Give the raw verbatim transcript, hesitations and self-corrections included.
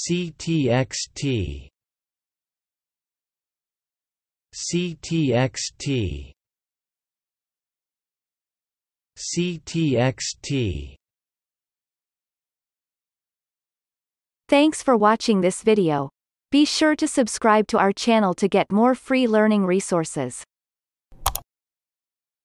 ctxt, ctxt, ctxt. Thanks for watching this video. Be sure to subscribe to our channel to get more free learning resources.